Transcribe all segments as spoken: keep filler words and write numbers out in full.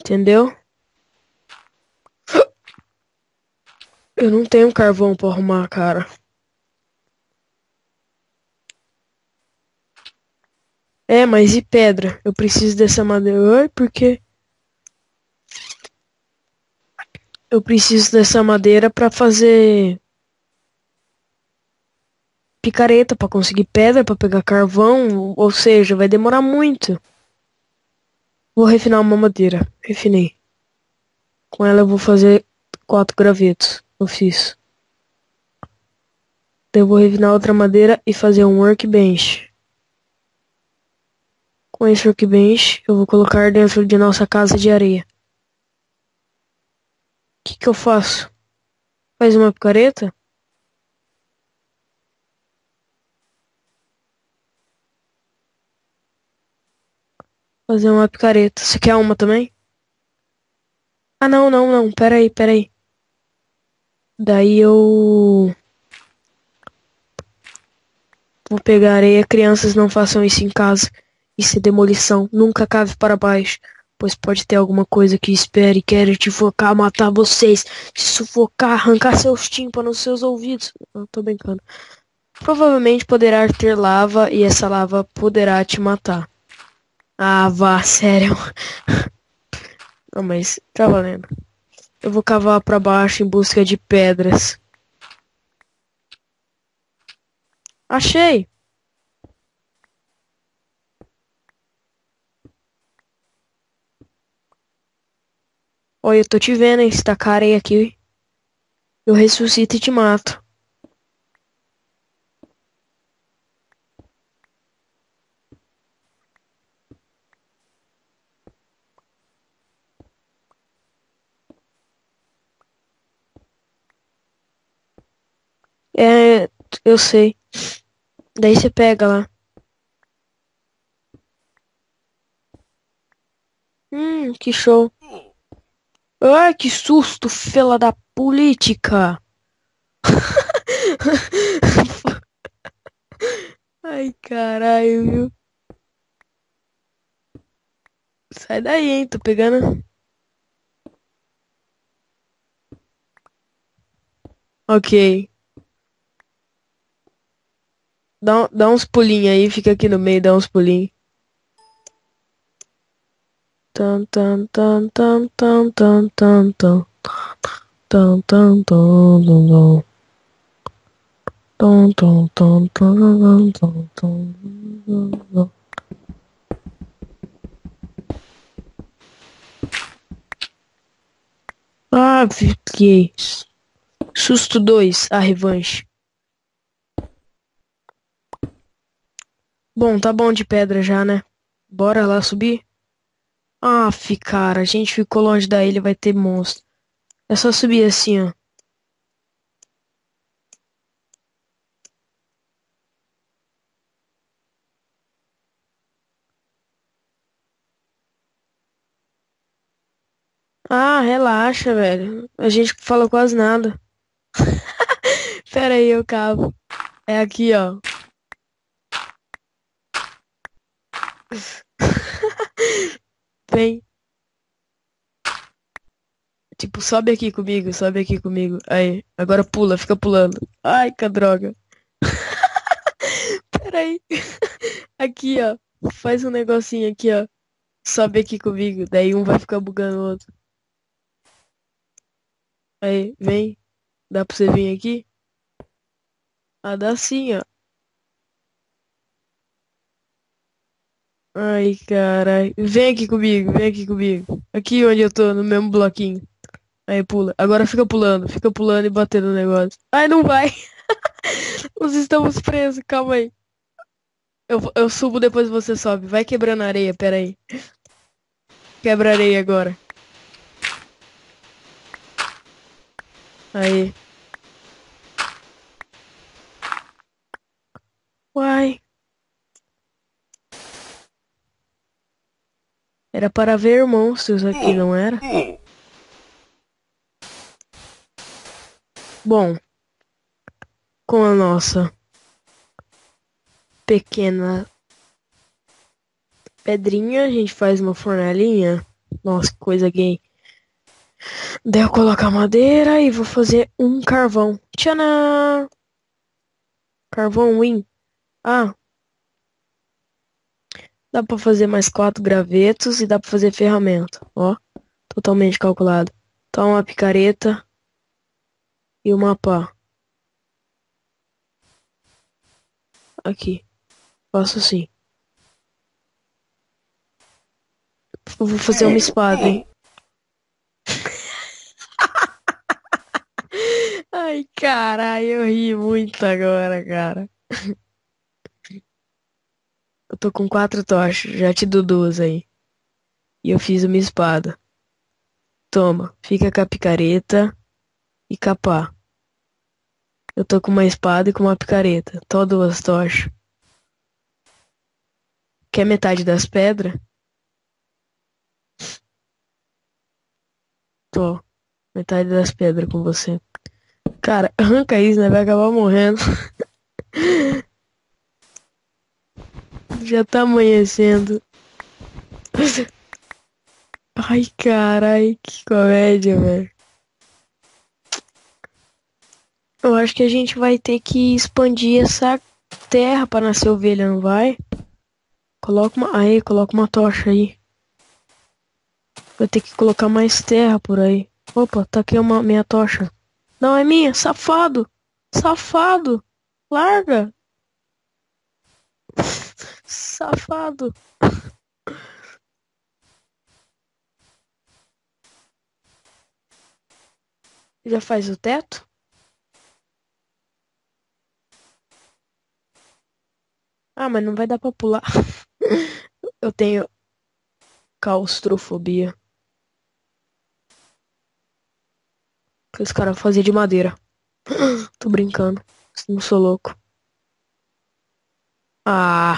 Entendeu? Eu não tenho carvão pra arrumar, cara. É, mas e pedra? Eu preciso dessa madeira. Oi, por quê? Eu preciso dessa madeira pra fazer picareta, pra conseguir pedra, pra pegar carvão. Ou seja, vai demorar muito. Vou refinar uma madeira. Refinei. Com ela eu vou fazer quatro gravetos. Eu fiz. Daí eu vou refinar outra madeira e fazer um workbench. Com esse workbench eu vou colocar dentro de nossa casa de areia. O que que eu faço? Faz uma picareta? Fazer uma picareta. Você quer uma também? Ah, não, não, não. Pera aí, pera aí. Daí eu vou pegar areia. Crianças, não façam isso em casa. Isso é demolição. Nunca cave para baixo, pois pode ter alguma coisa que espere e queira te focar, matar vocês, te sufocar, arrancar seus tímpanos, seus ouvidos. Eu tô brincando. Provavelmente poderá ter lava e essa lava poderá te matar. Ah, vá, sério. Não, mas tá valendo. Eu vou cavar pra baixo em busca de pedras. Achei! Olha, eu tô te vendo, hein? Se tacar areia aqui, eu ressuscito e te mato. É, eu sei. Daí você pega lá. Hum, que show. Ai, que susto, fela da política. Ai, caralho, viu? Sai daí, hein? Tô pegando. Ok. Dá, dá uns pulinhos aí, fica aqui no meio, dá uns pulinhos. Tan, tan, tan, tan, tan, tan, tan, tan. Tan, tan, tan, tan, tan. Tan, tan, tan, tan, tan, tan, tan, tan. Ah, fiquei. Susto dois, a revanche. Bom, tá bom de pedra já, né? Bora lá subir? Aff, cara, a gente ficou longe da ilha, vai ter monstro. É só subir assim, ó. Ah, relaxa, velho. A gente fala quase nada. Pera aí, eu cavo. É aqui, ó. Vem. Tipo, sobe aqui comigo, sobe aqui comigo. Aí, agora pula, fica pulando. Ai, que droga. Pera aí. Aqui, ó. Faz um negocinho aqui, ó. Sobe aqui comigo. Daí um vai ficar bugando o outro. Aí, vem. Dá pra você vir aqui? Ah, dá sim, ó. Ai, caralho. Vem aqui comigo, vem aqui comigo. Aqui onde eu tô, no mesmo bloquinho. Aí pula. Agora fica pulando, fica pulando e batendo no negócio. Ai, não vai. Nós estamos presos, calma aí. Eu, eu subo, depois você sobe. Vai quebrando a areia, pera aí. Quebra a areia agora. Aí. Uai. Era para ver monstros aqui, não era? Bom, com a nossa pequena pedrinha, a gente faz uma fornelinha. Nossa, que coisa gay. Daí eu coloco a madeira e vou fazer um carvão. Tchanã! Carvão win. Ah, dá pra fazer mais quatro gravetos e dá pra fazer ferramenta. Ó, totalmente calculado. Toma uma picareta e uma pá. Aqui. Faço assim. Eu vou fazer uma espada, hein? Ai, caralho, eu ri muito agora, cara. Eu tô com quatro tochas, já te dou duas aí. E eu fiz uma espada. Toma, fica com a picareta e capá. Eu tô com uma espada e com uma picareta. Tô duas tochas. Quer metade das pedras? Tô. Metade das pedras com você. Cara, arranca isso, né? Vai acabar morrendo. Já tá amanhecendo. Ai, carai, que comédia, velho. Eu acho que a gente vai ter que expandir essa terra pra nascer ovelha, não vai? Coloca uma. Aí, coloca uma tocha aí. Vai ter que colocar mais terra por aí. Opa, tá aqui uma minha tocha. Não é minha, safado! Safado! Larga! Safado! Já faz o teto? Ah, mas não vai dar pra pular. Eu tenho claustrofobia. Que os caras faziam de madeira. Tô brincando. Não sou louco. Ah,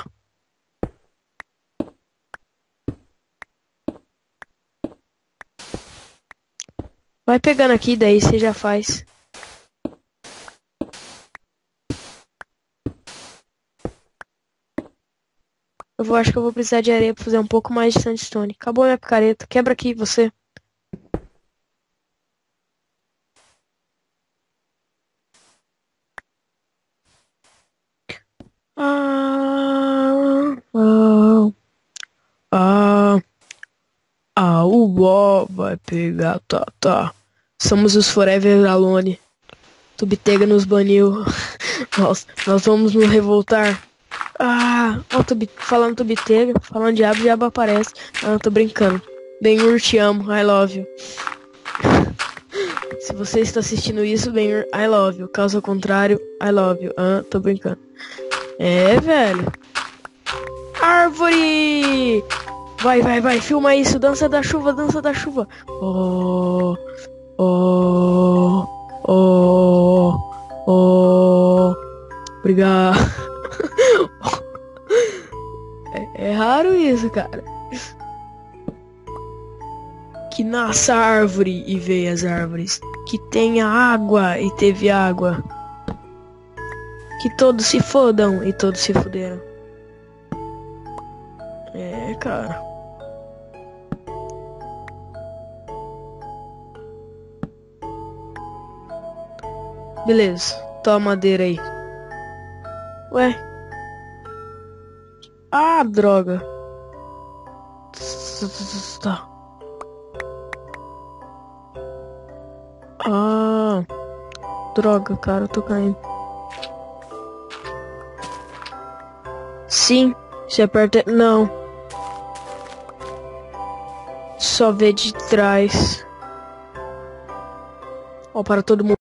vai pegando aqui, daí você já faz. Eu vou, acho que eu vou precisar de areia pra fazer um pouco mais de sandstone. Acabou a minha picareta. Quebra aqui, você. Ah, ah, ah, ah, o Bó vai pegar, tá, tá. Somos os Forever Alone. Tubitega nos baniu. Nós, nós vamos nos revoltar. Ah, ó, tubi, falando Tubitega, falando diabo, diabo aparece. Ah, tô brincando. Ben-Hur, te amo, I love you. Se você está assistindo isso, Ben-Hur, I love you. Caso contrário, I love you. Ah, tô brincando. É, velho. Árvore! Vai, vai, vai, filma isso. Dança da chuva, dança da chuva. Oh, oh, oh, oh. Obrigado. É, é raro isso, cara. Que nasça árvore e veia as árvores. Que tenha água e teve água. Que todos se fodam e todos se fuderam. É, cara. Beleza, toma a madeira aí. Ué? Ah, droga. Tá. Ah, droga, cara, eu tô caindo. Sim, se aperta. Não. Só vê de trás. Ó, para todo mundo.